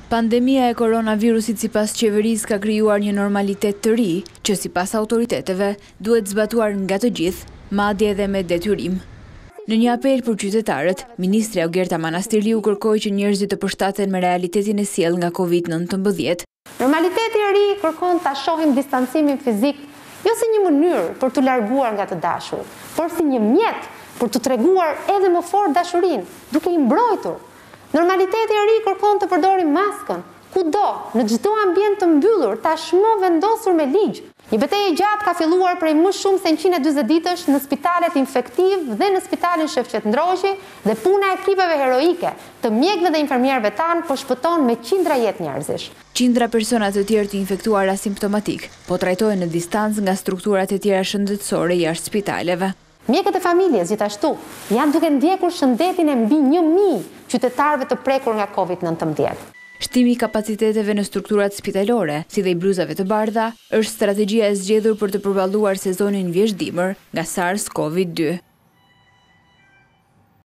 Pandemia e koronavirusit sipas qeverisë ka krijuar një normalitet të ri, që sipas autoriteteve duhet zbatuar nga të gjithë, madje edhe me detyrim. Në një apel për qytetarët, ministri Augerta Manastirliu kërkoi që njerëzit të përshtaten me realitetin e sjellë nga Covid-19. Normaliteti i ri kërkon ta shohim distancimin fizik jo si një mënyrë për të larguar nga të dashur, por si një mjet për të treguar edhe më fort dashurinë, duke i mbrojtur. Normaliteti i ri kërkon të përdorim maskën, kudo, në çdo ambient të mbyllur, tashmë vendosur me ligj. Një betejë e gjatë ka filluar prej më shumë se 140 ditësh në spitalet infektiv dhe në spitalin Shefqet Ndroqi dhe puna e ekipeve heroike të mjekëve dhe infermierëve tanë po shpëton me qindra jetë njerëzish. Qindra persona të tjerë të infektuar asimptomatik, po trajtohen në distancë nga strukturat e tjera shëndetësore jashtë spitaleve. Mjekët e familjes gjithashtu janë duke ndjekur shëndetin e mbi 1000 qytetarëve të prekur nga Covid-19. Shtimi i kapaciteteve në strukturat spitalore, si dhe i bluzave të bardha, është strategjia e zgjedhur për të përballuar sezonin vjeshdimër nga SARS-CoV-2.